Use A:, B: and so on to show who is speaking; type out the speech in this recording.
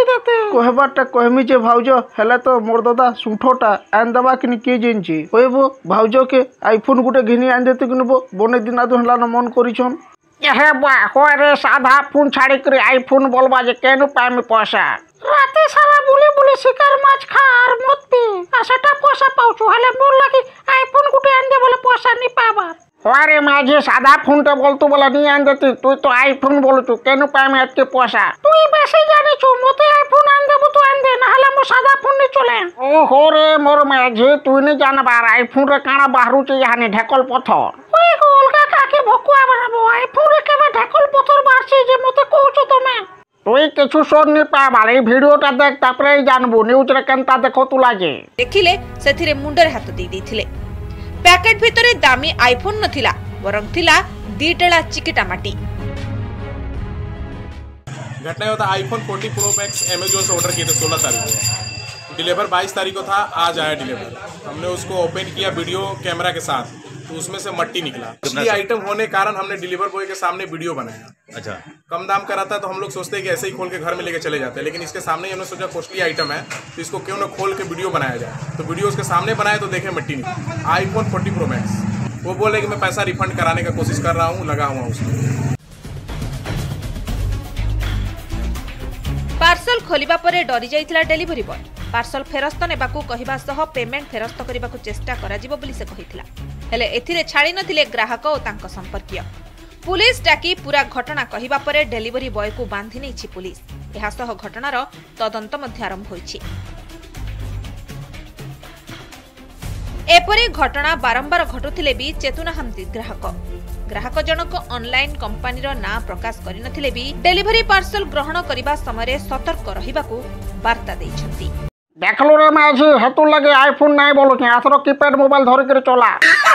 A: कही देते कहबाटा कहमी जे भाउज हेले तो मोर दादा सुठोटा आन दबा कि किए जिनची कहबो भाउज के आईफोन गुटे घिनी आन देते किनबो बने दिना तो हला न मन करिछन हे बा होय रे साधा फोन छाड़ी कर आईफोन बोलबा जे केनु पामी पैसा राते सारा बुली बुली शिकार माछ खा और मत पी आ सेटा पैसा पाउछु हेले मोर लागी आईफोन गुटे आन दे बोले पैसा नि पाबार अरे माझे सादा फोन तो बोलतु बोला नहीं आन देती तू तो आईफोन बोलतु केनु पामी एतके पैसा तू बेसी जानी छु मते आईफोन आन देबो तो आन दे नहला मो सादा फोन नि चले ओहो रे मोर माझे तू नि जान बार आईफोन रे काना बाहरु चे याने ढेकल पथर ओए गोलका काके भकुआ बनाबो आईफोन रे केबे ढेकल पथर बारसी जे मते कहउछु तमे तुई किछु सोन नि पाबार ए वीडियोटा देख तापरे जानबो न्यूज रे केनता देखो तू लागे
B: देखिले सेथिरे मुंडर हाथ देई देथिले पैकेट भितरे दामी आईफोन नथिला वरंग थिला दीटेला चिकिटा माटी
C: घटना होता आईफोन 40 प्रो मैक्स अमेज़न से ऑर्डर किए थे 16 तारीख को डिलीवर 22 तारीख को था आज आया डिलीवर हमने उसको ओपन किया वीडियो कैमरा के साथ तो उसमें से मट्टी निकला असली आइटम होने कारण हमने डिलीवर बॉय के सामने वीडियो बनाया
D: अच्छा
C: कम दाम का रहता तो हम लोग सोचते हैं कि ऐसे ही खोल के घर में लेके चले जाते हैं लेकिन इसके सामने हमने सोचा कॉस्टली आइटम है तो इसको क्यों ना खोल के वीडियो बनाया जाए तो वीडियो उसके सामने बनाए तो देखे मिट्टी निकली आईफोन 40 प्रो मैक्स वो बोले कि मैं पैसा रिफंड कराने का कोशिश कर रहा हूँ लगा हुआ उसमें
B: पार्सल खोलिबा परे डरी जाइतिला डिलीवरी बॉय पार्सल फेरस्त नेबाकू कहिबा सह पेमेंट फेरस्त करबाकू चेष्टा कराजिबो बोली से कहितिला हेले एथिरे छाड़ी नथिले ग्राहक ओ तांको संपर्कीय पुलिस डाकी पूरा घटना कहिबा परे डिलीवरी बॉय को बांधि नेछि पुलिस एहा सह घटनार तदंत मध्य आरंभ होइछि एपरी घटना बारंबार घटुथिले भी चेतुनाहांती ग्राहक जनक ऑनलाइन कंपनीर ना प्रकाश करिनथिले भी डिलीवरी पार्सल ग्रहण करिबा समय सतर्क रहिबाकू वार्ता दैछंती
A: देखलो रे माझी हेतु लगे आईफोन नहीं बोलु आथरो कीपैड मोबाइल धर कर चला